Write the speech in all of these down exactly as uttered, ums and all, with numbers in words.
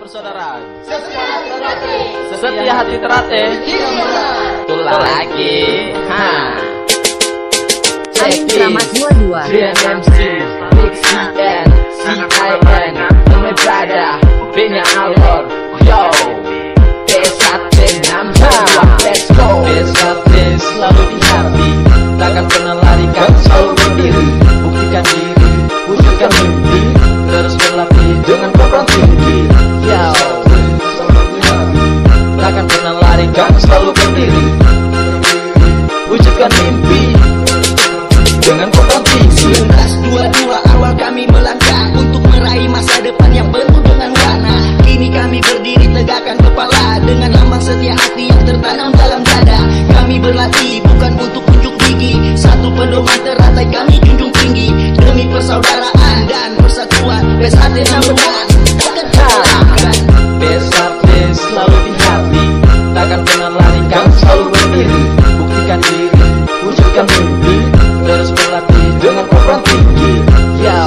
persaudaraan. Setia hati terate. Betul lagi. Ha. Amin Keramat dua puluh dua. D M M C, Big C N, C I N, Umi Brada, B-nya Alor. Yo, P-satu enam dua, let's go. P-satu selalu di hati, takkan pernah larikan, selalu berdiri. Buktikan diri, wujudkan mimpi, terus berlatih dengan program tinggi. Yo, takkan pernah larikan, selalu berdiri. Wujudkan mimpi dengan program tinggi. seribu sembilan ratus dua puluh dua awal kami melangkah untuk meraih masa depan yang penuh dengan warna. Kini kami berdiri tegakkan kepala dengan lambang setia hati yang tertanam dalam dada. Kami berlatih bukan untuk unjuk gigi, satu pedoman teratai kami junjung tinggi. Demi persaudaraan dan persatuan, P-satu number one, takkan terkalahkan. P-satu selalu di hati, takkan pernah larikan, selalu berdiri. Buktikan diri, wujudkan mimpi, terus berlatih dengan program tinggi. Yo,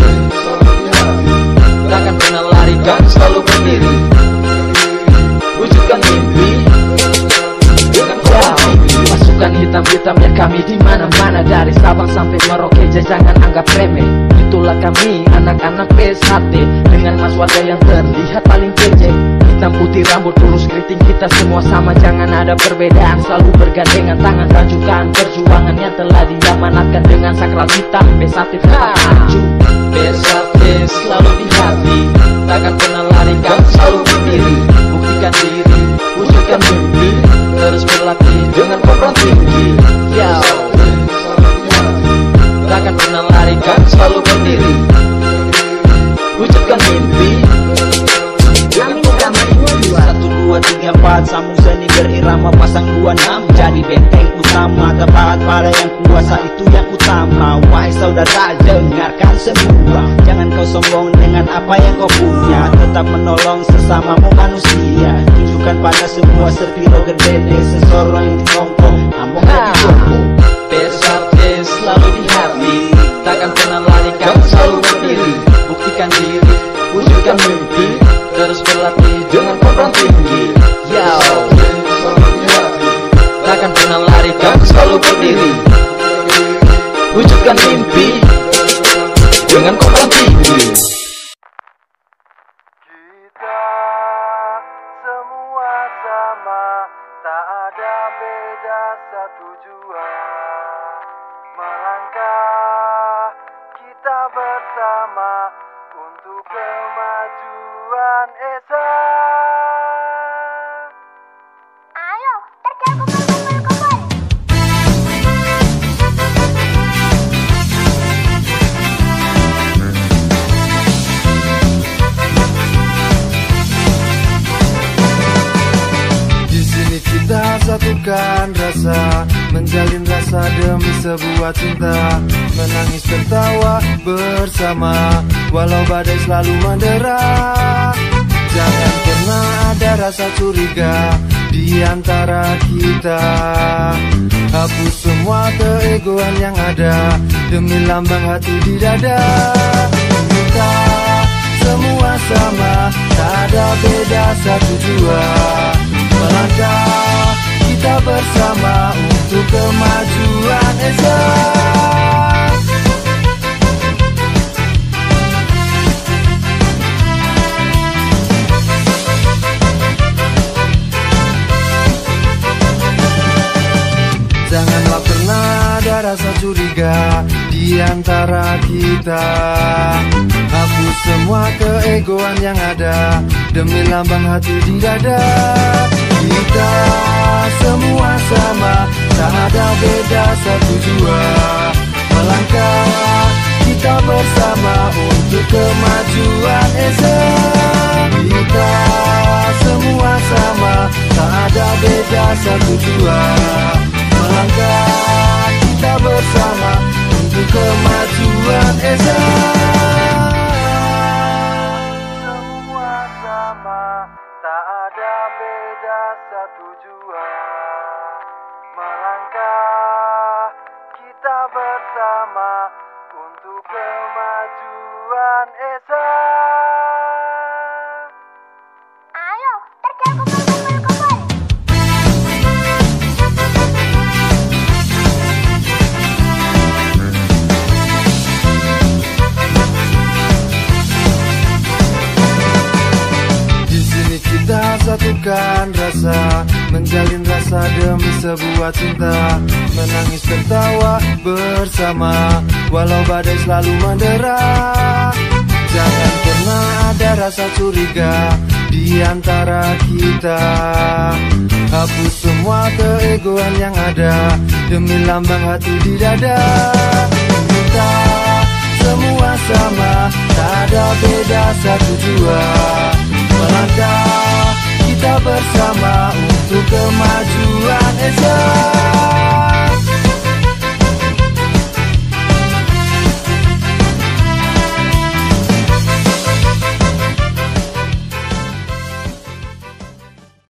takkan pernah larikan, selalu berdiri. Wujudkan mimpi dengan program tinggi. Pasukan hitam-hitam ya kami di mana-mana, dari Sabang sampai Merauke, jangan anggap remeh. Itulah kami anak-anak P satu dengan mas warga yang terlihat paling kece. Hitam putih rambut lurus keriting, kita semua sama, jangan ada perbedaan. Selalu bergandengan tangan, lanjutkan perjuangan yang telah diamanatkan dengan sakral hitam. P satu tetap maju, P satu selalu di hati, takkan pernah larikan, selalu berdiri. Buktikan diri, wujudkan mimpi, terus berlatih dengan program tinggi. Yo, takkan pernah larikan, selalu berdiri. Wujudkan mimpi. Amin Keramat dua puluh dua. Satu dua tiga empat sambung seni berirama, pasang dua enam jadi benteng utama. Tepat pada yang kuasa, itu yang utama. Wahai saudara, dengarkan semua, jangan kau sombong dengan apa yang kau punya. Tetap menolong sesamamu manusia, tunjukkan pada semua sepiro gedede, sesorong yang ditongkong ambong jadi jompo. P-satu selalu di hati, takkan pernah larikan, selalu berdiri. Buktikan diri, wujudkan mimpi, terus berlatih dengan program tinggi. Yo, takkan pernah larikan, selalu berdiri. Wujudkan mimpi dengan program tinggi. Kita semua sama, tak ada beda satu jua. Melangkah kita bersama untuk kemajuan Esa. Ayo, terjal kumpul-kumpul-kumpul. Di sini kita satukan rasa, menjalin rasa demi sebuah cinta, menangis tertawa bersama, walau badai selalu mendera. Jangan pernah ada rasa curiga di antara kita. Hapus semua keegoan yang ada, demi lambang hati di dada. Kita semua sama, tak ada beda satu jua. Melangkah kita bersama untuk kemajuan Esa. Janganlah pernah ada rasa curiga di antara kita. Hapus semua keegoan yang ada, demi lambang hati di dada. Kita semua sama, tak ada beda satu jua. Melangkah kita bersama untuk kemajuan Esa. Kita semua sama, tak ada beda satu jua. Melangkah kita bersama untuk kemajuan Esa. Semua sama, tak ada beda satu jua. Melangkah kita bersama untuk kemajuan Esa. menyatukan rasa, menjalin rasa demi sebuah cinta, menangis tertawa bersama, walau badai selalu mendera. Jangan pernah ada rasa curiga di antara kita. Hapus semua keegoan yang ada demi lambang hati di dada. Kita semua sama, tak ada beda satu jua. Melangkah kita bersama untuk kemajuan esok.